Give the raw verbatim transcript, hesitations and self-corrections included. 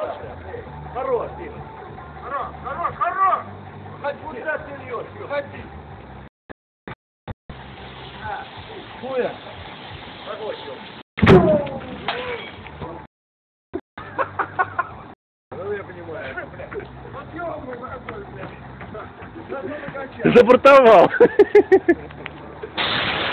Хорош, Дима. Хорош, хорош, хорош! Куда ты льешь? Ходи. Хуя. Какой Ну я понимаю. Запортовал.